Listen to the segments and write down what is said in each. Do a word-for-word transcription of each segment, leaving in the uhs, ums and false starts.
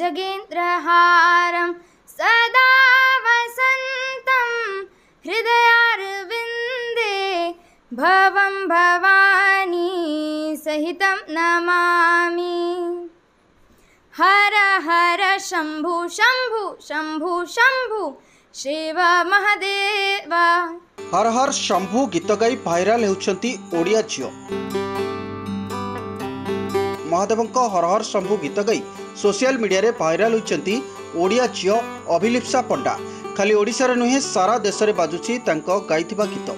भुजगेन्द्रहारं सदा वसन्तं हृदयारविन्दे भवं भवानी सहितं नमामि। हर हर शंभु शंभु शंभु शंभु शिव महादेव। हर हर शंभु गीत गाई भाइराल होउछंती ओडिया झियो। महादेव हर हर शंभु गीत गाई सोशल मीडिया रे भाइराल होउछंती ओडिया झियो अभिलिप्सा पंडा। खाली ओडिशा रे नुहे सारा देश रे बाजुछि तांको गाइथिबा गीत।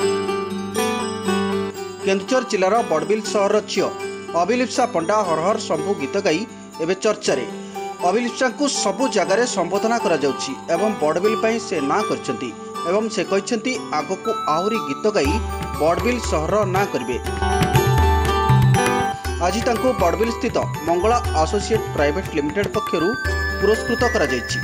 केन्दुझर जिलार बड़बिल सहर झियो अभिलिप्सा पंडा हर हर शंभु गीत गाई एवं चर्चा रे। अभिलिप्सा को सबु जगार संबोधना करा जाउछि एवं बड़बिल पई से ना करछंती एवं से कहछंती आगो को आहुरी गीत गाई बड़बिल सहर ना करिवे। आज तांको बड़बिल स्थित मंगला एसोसिएट प्राइवेट लिमिटेड पक्षरु पुरस्कृत करा जायछि।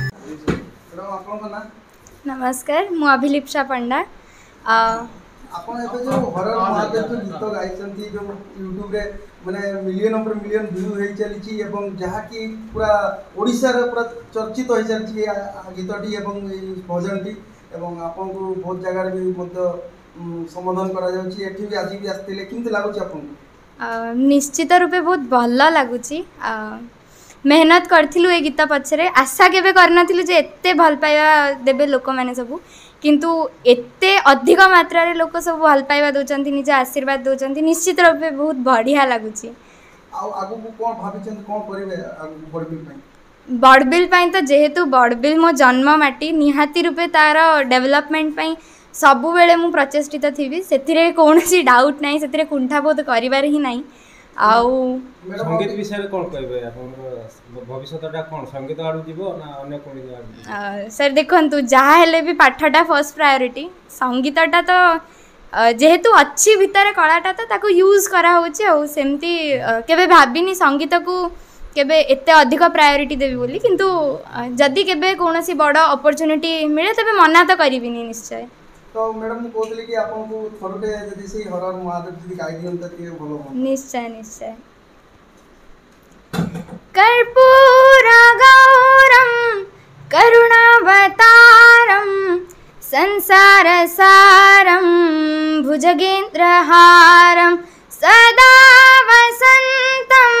नमस्कार, मु अभिलिप्सा पंडा। आपण एबे जो हरर महादेव जो गीत गाइछंती जो यूट्यूब रे माने मिलियन पर मिलियन व्यू हे चलीछि एवं जहा कि पूरा ओडिसा रे पूरा चर्चित होई चलछि गीतटी एवं भजनटी एवं आपन को बहुत जगह रे भी मत संबोधन करा जाउछि। एठी भी आज भी आस्तिले किंत लागुछि आपन को? निश्चित रूपे बहुत भल लागुछि। मेहनत करथिलु ए गीत पछरे, आशा केबे करनथिलु जे एत्ते भल पाइबा देबे लोक माने सबु, किंतु एत्ते अधिक मात्रा रे लोक सब भल पाइबा दोचंती, निज आशीर्वाद दोचंती। निश्चित रूपे बहुत बढ़िया लागुछि। आ आगु को कोन भाबिचंती कोन करिवे आगु बड़बिल पई? बड़बिल पई तो जेहेतु बड़बिल मो जन्म माटी, निहाती रूपे तार डेवलपमेंट पई सबु बेले मु प्रचेष्टित थिबी। सेथिरे कोनोसी डाउट नाही, सेथिरे कुंठाबोध करिवार ही नाही। आउ संगीत विषय रे कोन कहबे आपन भविष्यटा कोन संगीत आडू जीवो ना अन्य कोन आडू? सर देखंतु जहा हेले भी पाठटा फर्स्ट प्रायोरिटी, संगीतटा तो जेहेतु अच्छी भितर कलाटा तो ताको यूज करा होची। आ सेमती केबे भाबिनी संगीत को केबे एते अधिक प्रायोरिटी देबी बोली, किंतु जदी केबे कोनोसी बड़ अपॉर्चुनिटी मिले तबे मना तो करिबिनी निश्चय। तो मैडम कहतली कि आपन को थोरटे जदी से हरर महादेव जदी गाई दियन त के भलो हो। निश्चय निश्चय। कर्पूर गौरम करुणावतारम संसार सारम भुजगेन्द्रहारम सदा वसन्तं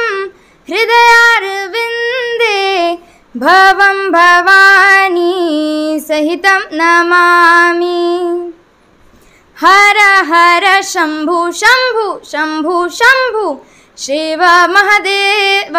हृदयारविन्दे भवं भवानी सहितं नमामि। हर हर शंभु शंभु शंभु शंभु शिव महादेव।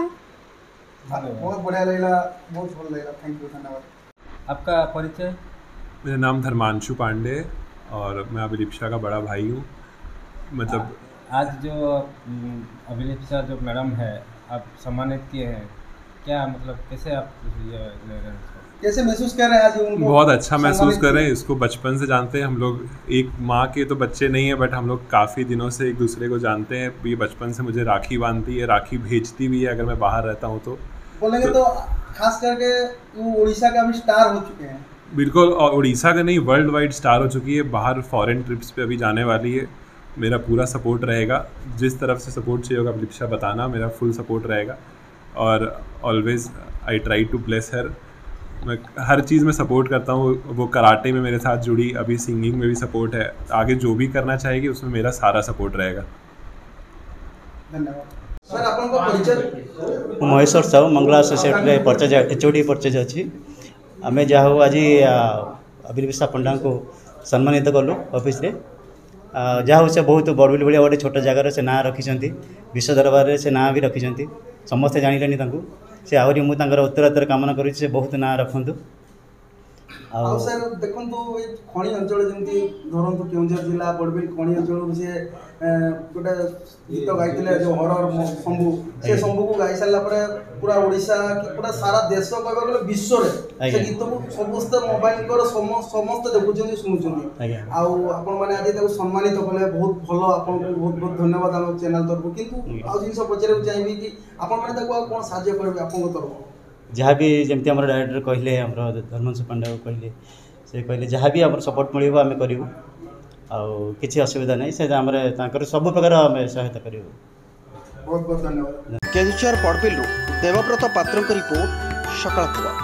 बहुत बढ़िया लगला, बहुत भल लगला, थैंक यू, धन्यवाद। आपका परिचय? मेरा नाम धर्मांशु पांडे और मैं अभिलिप्सा का बड़ा भाई हूँ। मतलब आज जो अभिलिप्सा जो मैडम है आप सम्मानित किए हैं, क्या मतलब कैसे आप ये ले रहे हैं, कैसे महसूस कर रहे हैं आज उनको? बहुत अच्छा महसूस कर रहे हैं। इसको बचपन से जानते हैं हम लोग। एक माँ के तो बच्चे नहीं है, बट हम लोग काफ़ी दिनों से एक दूसरे को जानते हैं। ये बचपन से मुझे राखी बांधती है, राखी भेजती भी है अगर मैं बाहर रहता हूँ तो। बोलेंगे तो खास करके वो उड़ीसा का भी स्टार हो चुके हैं। बिल्कुल, और उड़ीसा का नहीं, वर्ल्ड वाइड स्टार हो चुकी है। बाहर फॉरेन ट्रिप्स पे अभी जाने वाली है। मेरा पूरा सपोर्ट रहेगा, जिस तरफ से सपोर्ट चाहिए होगा अभिलिप्सा बताना, मेरा फुल सपोर्ट रहेगा। और always I try to bless her. मैं हर चीज़ में सपोर्ट करता हूँ। वो कराटे में मेरे साथ जुड़ी, अभी सिंगिंग में भी सपोर्ट है। आगे जो भी करना चाहेगी उसमें मेरा सारा सपोर्ट रहेगा। धन्यवाद सर। आपन को परिचय? महेश्वर साहू, मंगला एसोसिएट रे परचेज एचओडी परचेज अछि। आमे जाहु आज अभिलिप्सा पंडा को सम्मानित कलु ऑफिस रे। जाहु से बहुत बड़बिल भलिया गोटे छोट जगार से ना रखिछंती, विश्व दरबार रे से ना भी रखिछंती, समस्ते जानिलेनी तांकू। से आहरी मु तांकर उत्तरोत्तर कामना करूँ से बहुत ना रखु। आ सर देखंतु ए खणी अंचल जेमती धरंतु केउंझर जिला बड़बिल खणी अंचल से गोटे गीत गाइथिले जो हरर शंभु, से शंभु को गाई साला परे पूरा ओडिशा कि पूरा सारा देश कहबा गले विश्व रे से गीत को समस्त मोबाइल कर समस्त देखुछन सुनुछन। आ आपण माने आज ताको सम्मानित कले, बहुत भलो। आपण को बहुत बहुत धन्यवाद हम चैनल तरफ। किंतु आ जिंस पचरे चाहिबी कि आपण माने ताको कोन साहाय्य करबे आपण तरफ? जहाँ भी जमती आम डायरेक्टर कहले, आम धर्मांशु पांडा कहले, से कहले जहाँ भी आम सपोर्ट मिले आम करूँ। किसी असुविधा नहीं, से सब प्रकार आम सहायता करूँ। बहुत बहुत धन्यवाद। केन्दुझर बड़बिल देवव्रत पात्र रिपोर्ट। ସକାଳ ଖବର।